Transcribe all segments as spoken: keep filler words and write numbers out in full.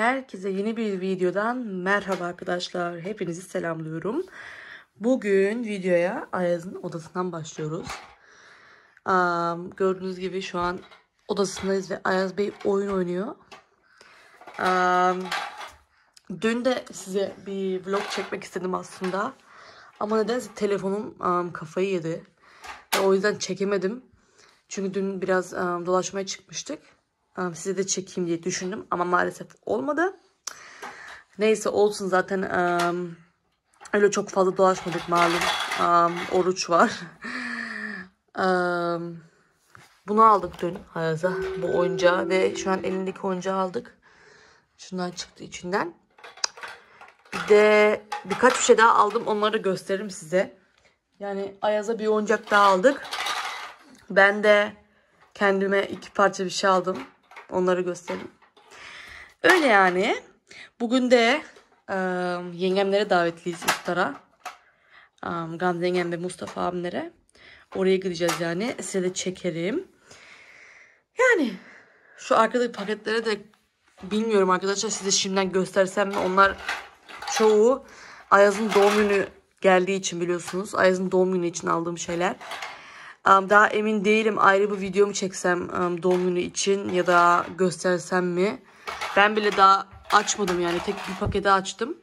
Herkese yeni bir videodan merhaba arkadaşlar. Hepinizi selamlıyorum. Bugün videoya Ayaz'ın odasından başlıyoruz. Um, gördüğünüz gibi şu an odasındayız ve Ayaz Bey oyun oynuyor. Um, dün de size bir vlog çekmek istedim aslında. Ama nedense telefonum um, kafayı yedi. Ve o yüzden çekemedim. Çünkü dün biraz um, dolaşmaya çıkmıştık. Um, size de çekeyim diye düşündüm. Ama maalesef olmadı. Neyse olsun, zaten um, öyle çok fazla dolaşmadık malum. Um, oruç var. um, bunu aldık dün Ayaz'a, bu oyuncağı, ve şu an elindeki oyuncağı aldık. Şundan çıktı içinden. Bir de birkaç bir şey daha aldım. Onları da gösteririm size. Yani Ayaz'a bir oyuncak daha aldık. Ben de kendime iki parça bir şey aldım. Onları göstereyim. Öyle yani. Bugün de e, yengemlere davetliyiz iftara. E, Gamze yengem ve Mustafa abimlere. Oraya gideceğiz yani. Size de çekerim. Yani şu arkadaki paketleri de bilmiyorum arkadaşlar, size şimdiden göstersem mi? Onlar çoğu Ayaz'ın doğum günü geldiği için, biliyorsunuz. Ayaz'ın doğum günü için aldığım şeyler. Daha emin değilim, ayrı bir video mu çeksem doğum günü için ya da göstersem mi? Ben bile daha açmadım yani, tek bir paketi açtım.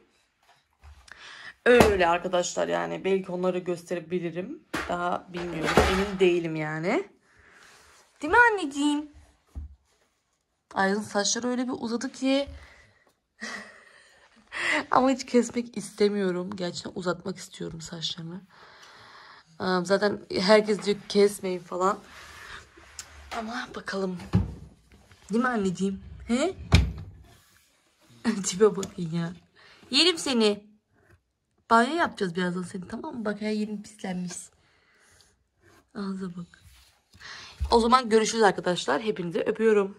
Öyle arkadaşlar, yani belki onları gösterebilirim. Daha bilmiyorum, emin değilim yani. Değil mi anneciğim? Ayaz'ın saçları öyle bir uzadı ki. Ama hiç kesmek istemiyorum. Gerçekten uzatmak istiyorum saçlarını. Zaten herkes diyor kesmeyin falan. Ama bakalım. Değil mi anneciğim? He? Tipe bakın ya. Yerim seni. Banyo yapacağız birazdan seni, tamam mı? Bak, her yerin pislenmiş. Ağza bak. O zaman görüşürüz arkadaşlar. Hepinizi öpüyorum.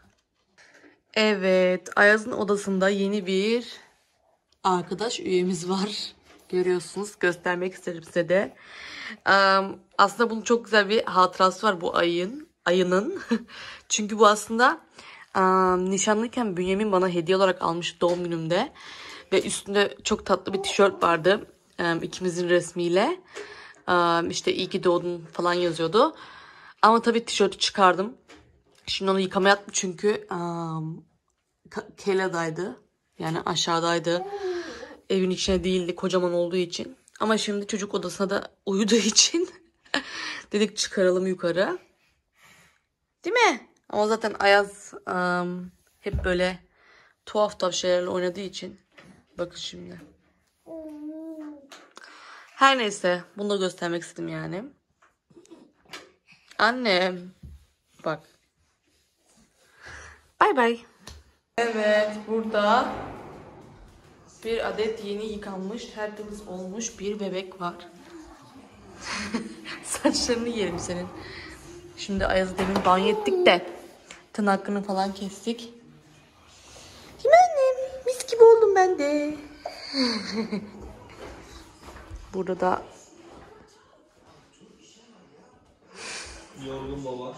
Evet. Ayaz'ın odasında yeni bir arkadaş üyemiz var. Görüyorsunuz. Göstermek isterim size de. Um, aslında bunun çok güzel bir hatırası var bu ayın. Ayının. Çünkü bu aslında um, nişanlıyken Bünyamin bana hediye olarak almış doğum günümde. Ve üstünde çok tatlı bir tişört vardı. Um, ikimizin resmiyle. Um, işte iyi ki doğdun falan yazıyordu. Ama tabii tişörtü çıkardım. Şimdi onu yıkamaya attım çünkü um, Kela'daydı. Yani aşağıdaydı. Evin içine değildi, kocaman olduğu için. Ama şimdi çocuk odasına da uyuduğu için dedik çıkaralım yukarı. Değil mi? Ama zaten Ayaz um, hep böyle tuhaf tuhaf şeylerle oynadığı için. Bakın şimdi. Her neyse, bunu da göstermek istedim yani. Annem. Bak. Bay bay. Evet, burada bir adet yeni yıkanmış, tertemiz olmuş bir bebek var. Saçlarını yerim senin. Şimdi Ayaz'ı demin banyo ettik de tırnaklarını falan kestik. Değil mi annem? Mis gibi oldum ben de. Burada da yorgun baba.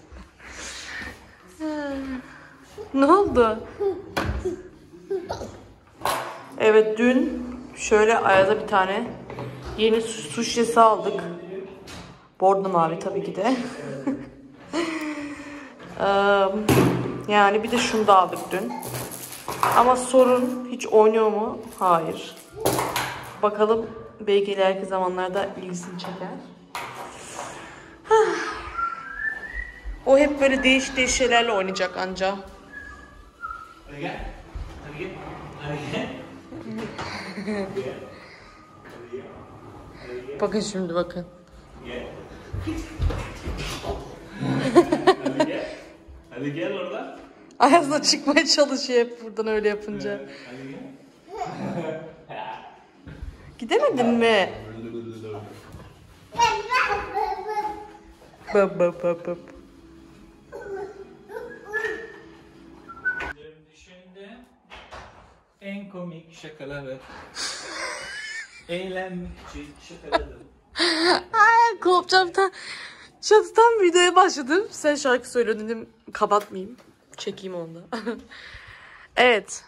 Ne oldu? Evet, dün şöyle Ayaz'a bir tane yeni su, su şişesi aldık. Bordo mavi tabii ki de. Yani bir de şunu da aldık dün. Ama sorun, hiç oynuyor mu? Hayır. Bakalım, belki ileriki zamanlarda ilgisini çeker. O hep böyle değişik değişik şeylerle oynayacak anca. Hadi gel. Hadi gel. Hadi gel. Bakın şimdi, bakın. Gel. Hadi gel. Hadi gel orada. Ayaz'la çıkmaya çalışıyor hep buradan öyle yapınca. Hadi gel. Gidemedin mi? Bap bap bap bap. Şimdi en komik şakaları, eğlenmek şakaları. Ay, kopacağım. Tam, şu tam videoya başladım. Sen şarkı söylüyorsun dedim, kapatmayayım. Çekeyim onu da. Evet.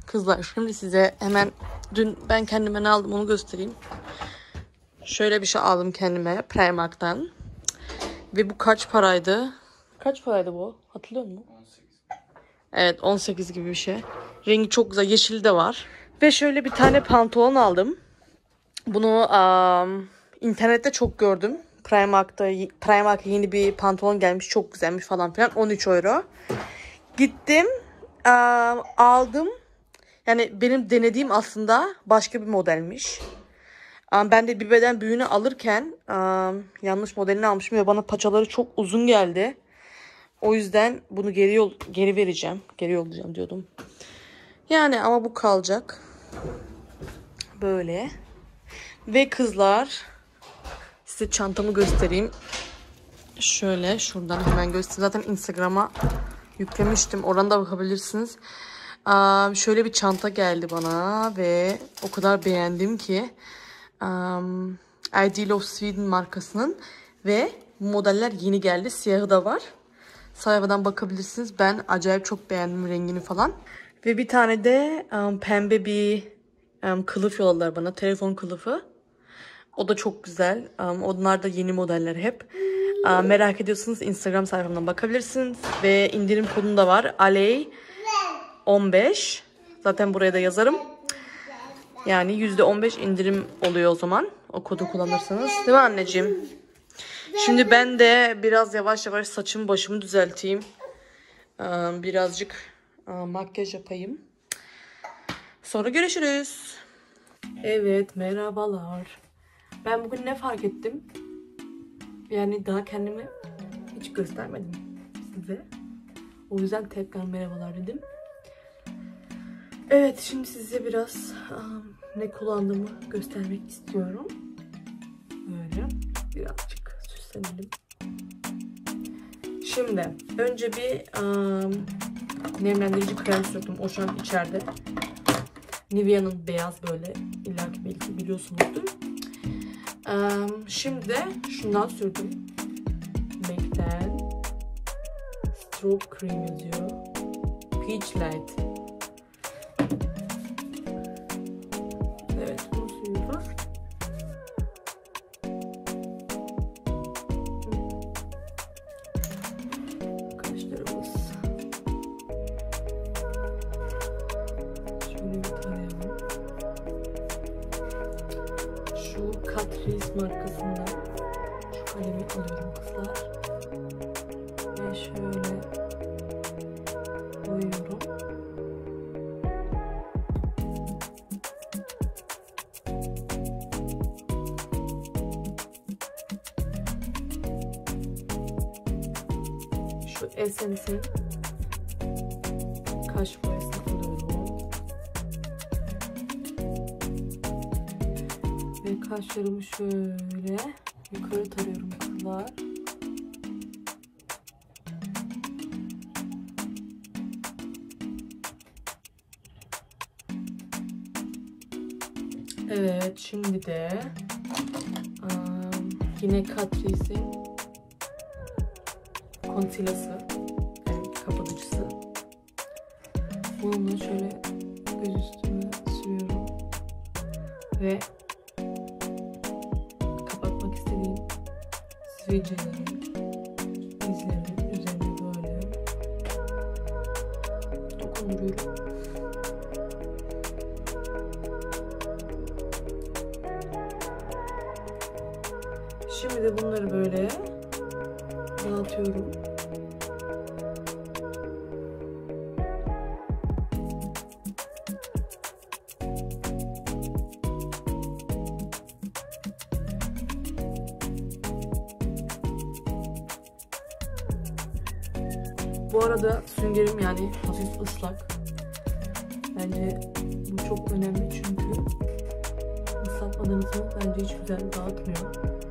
Kızlar şimdi size hemen dün ben kendime ne aldım onu göstereyim. Şöyle bir şey aldım kendime Primark'tan. Ve bu kaç paraydı? Kaç paraydı bu? Hatırlıyor musun? on sekiz. Evet on sekiz gibi bir şey. Rengi çok güzel. Yeşili de var. Ve şöyle bir tane pantolon aldım. Bunu um, internette çok gördüm. Primark'ta Primark'a yeni bir pantolon gelmiş. Çok güzelmiş falan filan. on üç euro. Gittim. Um, aldım. Yani benim denediğim aslında başka bir modelmiş. Um, ben de bir beden büyüğünü alırken um, yanlış modelini almışım ve bana paçaları çok uzun geldi. O yüzden bunu geri yol geri vereceğim. Geri yollayacağım diyordum. Yani ama bu kalacak. Böyle. Ve kızlar size çantamı göstereyim. Şöyle şuradan hemen göstereyim. Zaten Instagram'a yüklemiştim. Oradan da bakabilirsiniz. Um, şöyle bir çanta geldi bana ve o kadar beğendim ki um, Ideal of Sweden markasının ve modeller yeni geldi. Siyahı da var. Sayfadan bakabilirsiniz. Ben acayip çok beğendim rengini falan. Ve bir tane de um, pembe bir um, kılıf yolladılar bana. Telefon kılıfı. O da çok güzel. Um, onlar da yeni modeller hep. Um, merak ediyorsanız Instagram sayfamdan bakabilirsiniz. Ve indirim kodum da var. Aley on beş. Zaten buraya da yazarım. Yani yüzde on beş indirim oluyor o zaman. O kodu kullanırsanız. Değil mi anneciğim? Şimdi ben de biraz yavaş yavaş saçımı başımı düzelteyim. Um, birazcık um, makyaj yapayım. Sonra görüşürüz. Evet merhabalar. Ben bugün ne fark ettim? Yani daha kendimi hiç göstermedim size. O yüzden tekrar merhabalar dedim. Evet şimdi size biraz um, ne kullandığımı göstermek istiyorum. Böyle birazcık süslenelim. Şimdi önce bir um, nemlendirici krem sürdüm. O şu an içeride. Nivea'nın beyaz böyle. İlla ki belki biliyorsunuzdur. Um, şimdi de şundan sürdüm. M A C'den Strobe Cream yazıyor. Peach Light. Evet bunu sürüyoruz. Kaşlarımız. Şöyle bir tarayalım. Şu Catrice markasından şu kalemi alıyorum kızlar. Ve şöyle koyuyorum. Şu Essence'in kaş boyasını alıyorum. Ve kaşlarımı şöyle yukarı tarıyorum kızlar. Evet şimdi de um, yine Catrice'in concealer'sı, yani kapatıcısı. Bununla şöyle göz üstüne sürüyorum ve kapatmak istediğim sivilcelerin, izlerimin üzerine böyle dokunduruyorum. Şimdi de bunları böyle dağıtıyorum. Bu arada süngerim yani hafif ıslak. Bence bu çok önemli çünkü ıslatmadığınız zaman bence hiç güzel dağıtmıyor.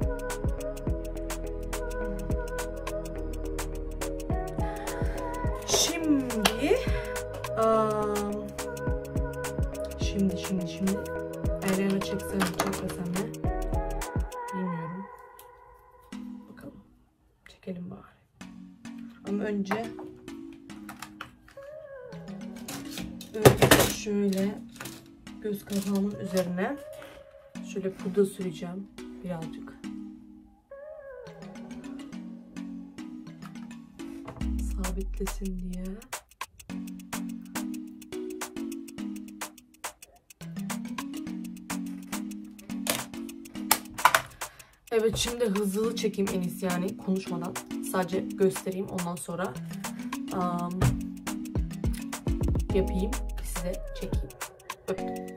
Şimdi um, şimdi şimdi şimdi Eren'e çeksem çekmesem mi bilmiyorum. Bakalım. Çekelim bari. Ama önce Önce şöyle göz kapağımın üzerine şöyle pudra süreceğim birazcık. Sabitlesin diye. Evet, şimdi hızlı çekeyim en iyisi, yani konuşmadan. Sadece göstereyim, ondan sonra um, yapayım, size çekeyim. Öptüm.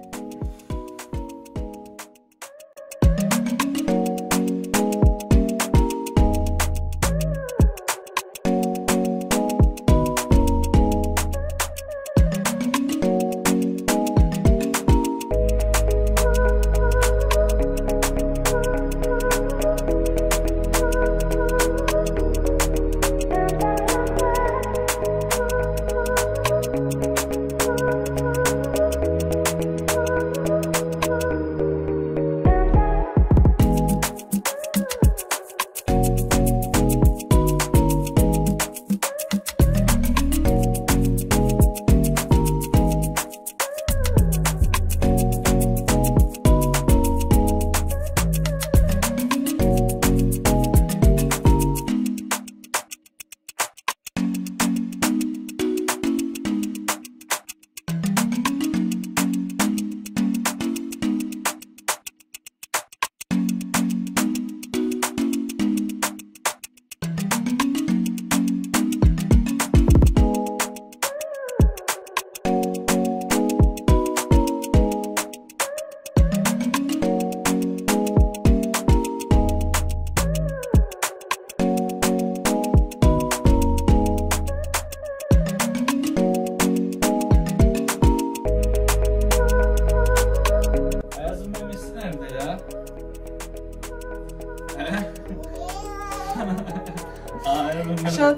Şat.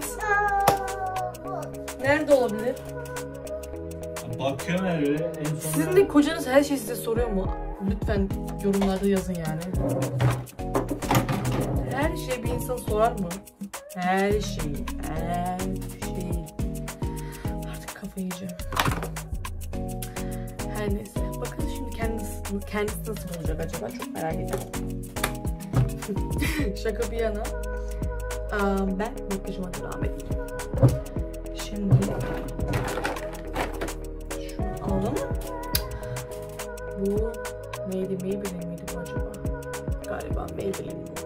Nerede olabilir? Bakıyorum her yere. En son Sizin de kocanız her şeyi size soruyor mu? Lütfen yorumlarda yazın yani. Her şey bir insan sorar mı? Her şey, her şey. Artık kafayı yiyeceğim. Her neyse. Bakın şimdi kendisi, kendisi nasıl olacak acaba? Çok merak ediyorum. Şaka bir yana. Ben makyajıma devam edeyim. Şimdi şunu alalım. Bu neydi? Maybelline miydi bu acaba? Galiba Maybelline bu.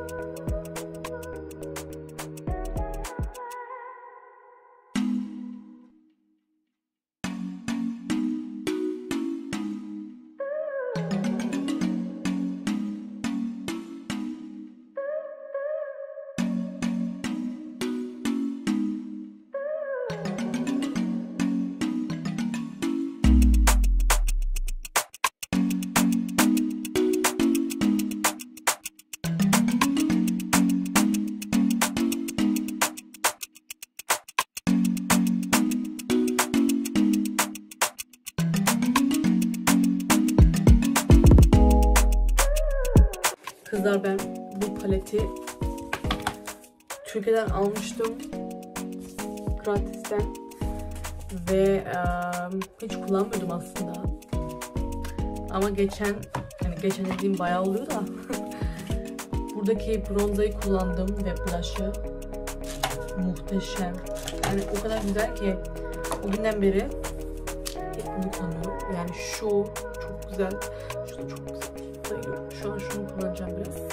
Kızlar, ben bu paleti Türkiye'den almıştım gratisten ve um, hiç kullanmıyordum aslında. Ama geçen, yani geçen dediğim bayağı oluyor da buradaki bronzayı kullandım ve blush'ı muhteşem. Yani o kadar güzel ki o günden beri hep bunu kullanıyorum. Yani şu çok güzel, şu da çok güzel. Şu an şunu kullanacağım biraz.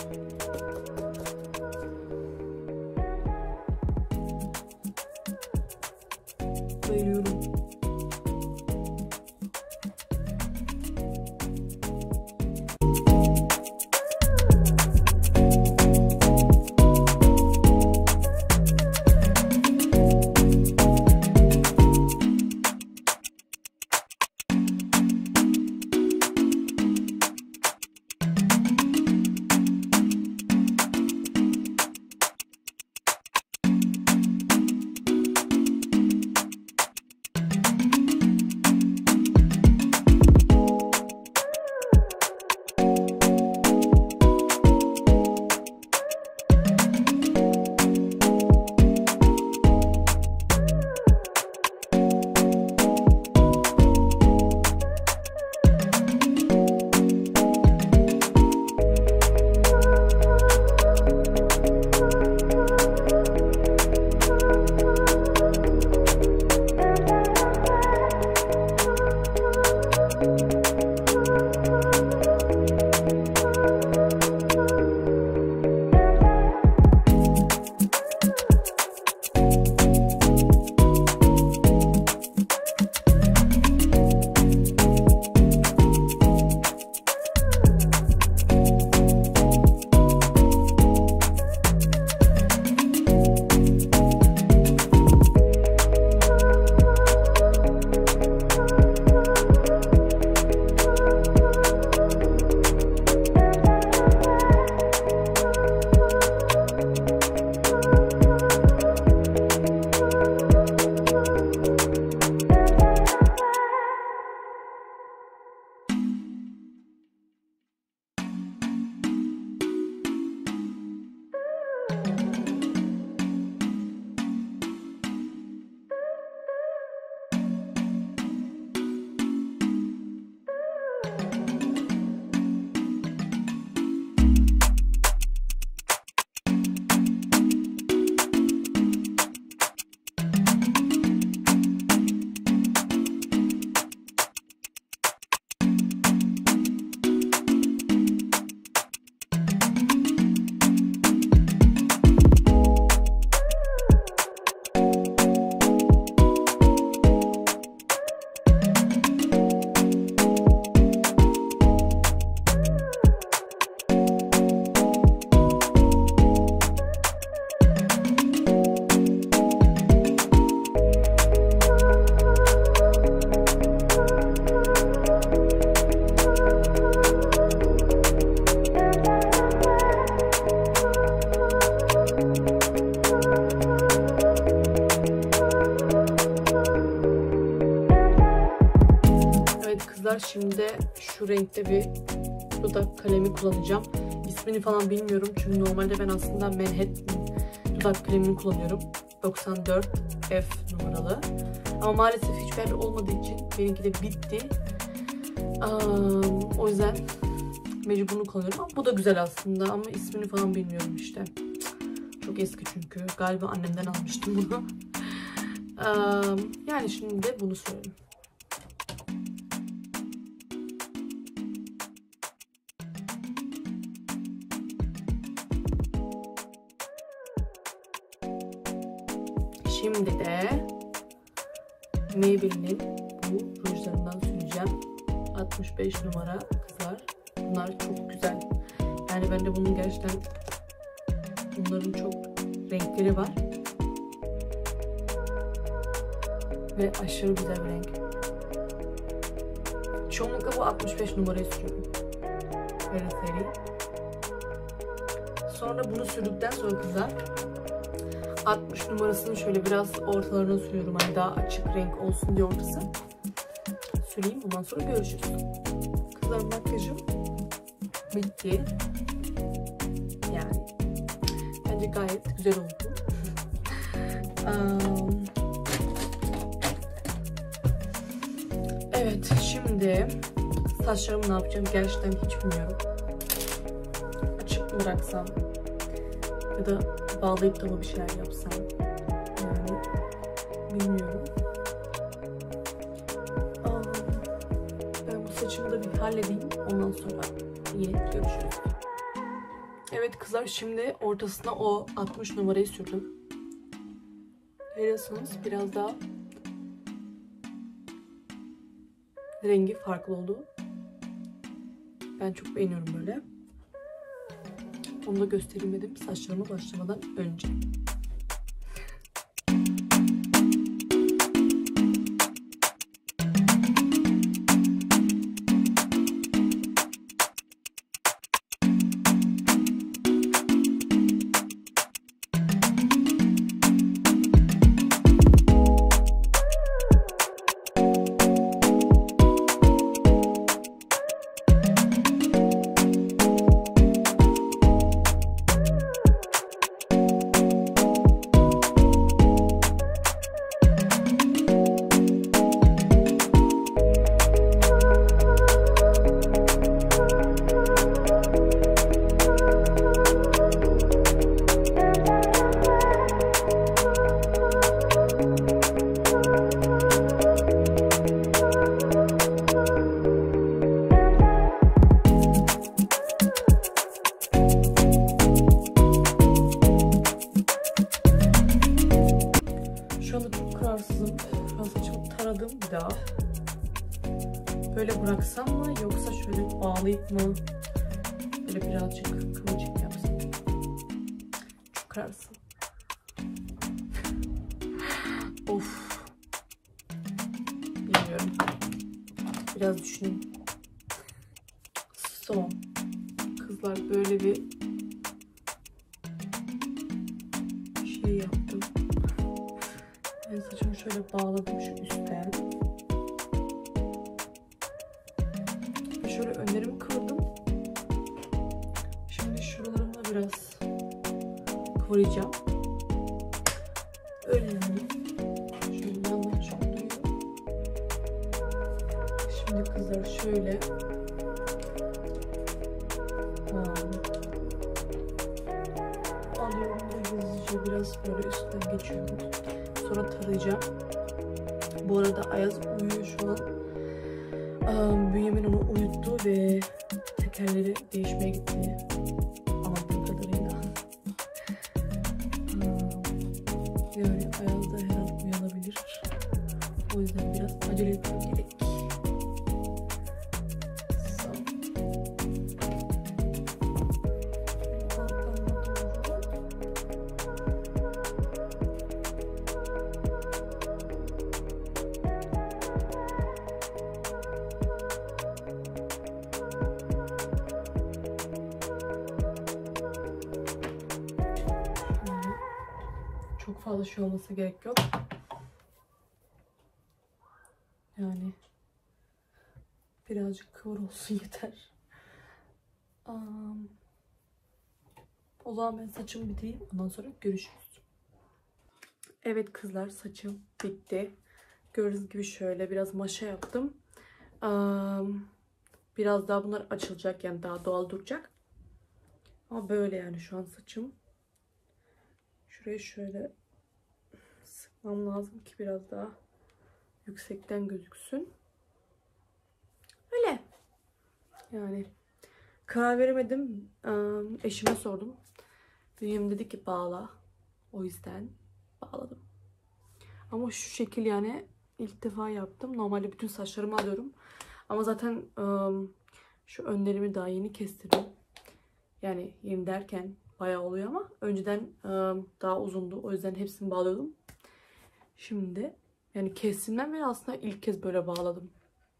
Bayılıyorum. kızlar şimdi şu renkte bir dudak kalemi kullanacağım. İsmini falan bilmiyorum çünkü normalde ben aslında Manhattan dudak kalemini kullanıyorum. doksan dört F numaralı. Ama maalesef hiç belli olmadığı için benimki de bitti. Um, o yüzden mecbur bunu kullanıyorum. Ama bu da güzel aslında ama ismini falan bilmiyorum işte. Çok eski çünkü. Galiba annemden almıştım bunu. um, yani şimdi de bunu sürelim. Şimdi de Maybelline'in bu rujlarından süreceğim. altmış beş numara kızlar. Bunlar çok güzel. Yani bende bunun gerçekten bunların çok renkleri var. Ve aşırı güzel bir renk. Çoğunlukla bu altmış beş numarayı sürüyorum. Böyle seri. Sonra bunu sürdükten sonra kızlar altmış numarasını şöyle biraz ortalarına sürüyorum. Hani daha açık renk olsun diye ortası. Süreyim. Ondan sonra görüşürüz. Kızlar makyajım bitti. Yani bence gayet güzel oldu. um, evet şimdi saçlarımı ne yapacağım gerçekten hiç bilmiyorum. Açık mı bıraksam ya da bağlayıp da mı bir şeyler yapsam yani bilmiyorum. um, ben bu saçımı da bir halledeyim ondan sonra yine görüşürüz. Evet kızlar şimdi ortasına o altmış numarayı sürdüm. Görüyorsunuz biraz daha rengi farklı oldu. Ben çok beğeniyorum böyle. Onu da göstereyim dedim saçlarıma başlamadan önce. Bir daha böyle bıraksam mı yoksa şöyle bağlayıp mı böyle birazcık kıvırcık yapsam? Çok kararsın. Of. Bilmiyorum. Biraz düşüneyim. Son. Kızlar böyle bir şey yaptım. Ben saçımı şöyle bağladım şu üstten. Şöyle önlerimi kıvırdım. Şimdi şuralarını da biraz kıvıracağım. Öyle şöyle yandan çok duruyor. Şimdi kızlar şöyle alıyorum da hızlıca biraz böyle üstten geçiyorum. Sonra tarayacağım. Bu arada Ayaz uyuyor şu an. Um, Bünyamin onu uyuttu ve tekerleri değişmeye gitti. Anladığım kadarıyla. Um, yani Ayaz da her an uyanabilir. O yüzden biraz acele etmem gerek. Çok fazla şey olması gerek yok. Yani Birazcık kıvır olsun yeter. Um, o zaman ben saçımı bitireyim. Ondan sonra görüşürüz. Evet kızlar, saçım bitti. Gördüğünüz gibi şöyle biraz maşa yaptım. Um, biraz daha bunlar açılacak, yani daha doğal duracak. Ama böyle yani şu an saçım. Şurayı şöyle sıkmam lazım ki biraz daha yüksekten gözüksün. Öyle. Yani karar veremedim. Um, eşime sordum. Benim dedi ki bağla. O yüzden bağladım. Ama şu şekil yani ilk defa yaptım. Normalde bütün saçlarımı alıyorum. Ama zaten um, şu önlerimi daha yeni kestirdim. Yani yeni derken bayağı oluyor ama önceden um, daha uzundu. O yüzden hepsini bağlıyordum. Şimdi yani kesimden beri aslında ilk kez böyle bağladım.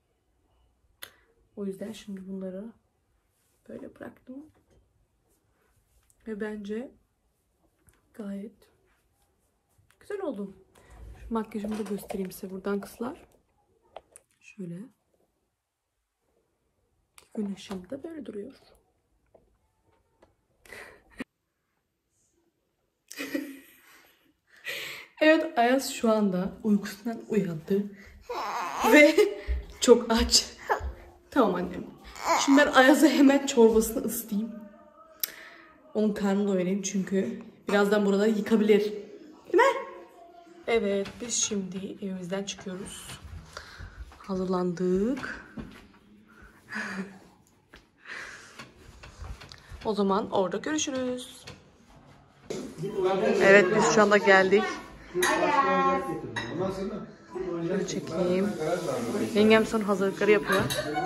O yüzden şimdi bunları böyle bıraktım. Ve bence gayet güzel oldu. Şu makyajımı da göstereyim size buradan kızlar. Şöyle. Gün ışığında böyle duruyor. Evet, Ayaz şu anda uykusundan uyandı. Ve çok aç. Tamam annem. Şimdi ben Ayaz'a hemen çorbasını ısıtayım. Onun karnını doyurayım çünkü birazdan burada yıkabilir. Değil mi? Evet, biz şimdi evimizden çıkıyoruz. Hazırlandık. O zaman orada görüşürüz. Evet, biz şu anda geldik. Şöyle çekeyim. Yengem son hazırlıkları yapıyor.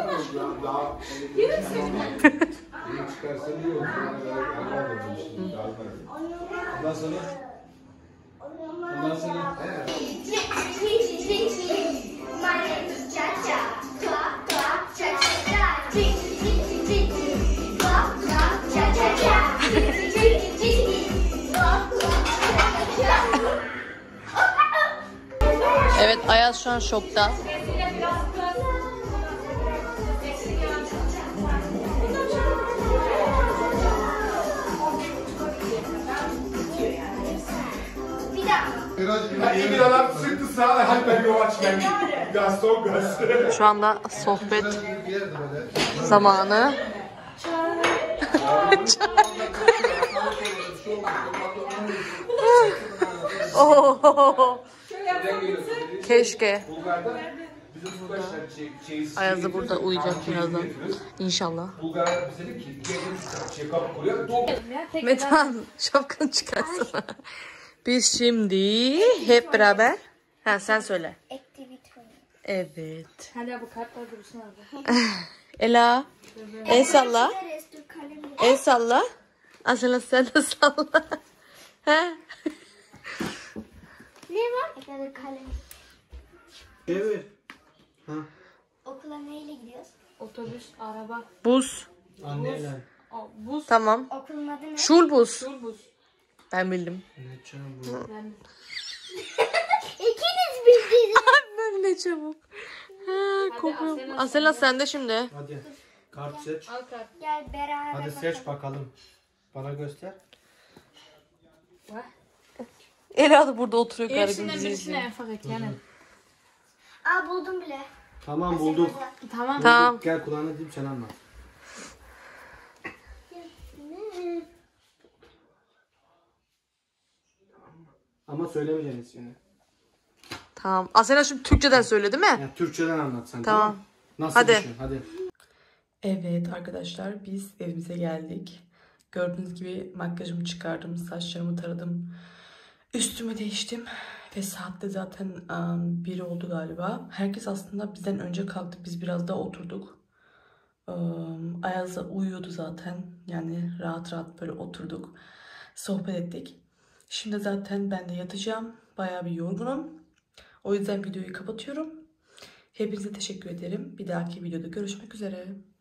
Ondan sonra Ondan sonra Evet, Ayaz şu an şokta. İyi adam sıktı sağa halper yavaş geldi. Gaz son gaz. Şu anda sohbet zamanı. Oh, keşke. Ayaz da burada uyuyacak birazdan. İnşallah. Metehan, şapkanı çıkarsana. Biz şimdi hep beraber. Ha, sen söyle. Evet. Hala bu kartlar dursun abi. Ela. El salla. El salla. Asela sen de salla. Ha? Ne var? Ekranı kalem. Evet. Ha. Okula neyle gidiyoruz? Otobüs, araba, Buz. Anneyle. o, bus, Tamam. Okulun adı ne? Şulbuz. turbus. Ben bildim. Ne çabuk. Ben İkiniz bildiniz. Ben ne çabuk. Ha, kokuyor. Asena Asela sen de şimdi. Hadi. Kart seç. al kart. Gel beraber Hadi bakalım. seç bakalım. Bana göster. Var. Ela da burada oturuyor. Garibim Hepsinden bizi birisine izliyor. enfak et yani. Aa buldum bile. Tamam bulduk. Tamam. Tamam. Gel kulağına diyeyim sen anlat. Ama söylemeyeceksin ismini. Tamam. Asela şimdi Türkçeden söyle değil mi? Yani Türkçeden anlat sen. Tamam. Tamam. Nasıl Hadi. düşün? Hadi. Evet arkadaşlar, biz evimize geldik. Gördüğünüz gibi makyajımı çıkardım, saçlarımı taradım, üstümü değiştim ve saat de zaten um, bir oldu galiba. Herkes aslında bizden önce kalktı, biz biraz daha oturduk. Um, Ayaz da uyuyordu zaten, yani rahat rahat böyle oturduk, sohbet ettik. Şimdi zaten ben de yatacağım, bayağı bir yorgunum. O yüzden videoyu kapatıyorum. Hepinize teşekkür ederim. Bir dahaki videoda görüşmek üzere.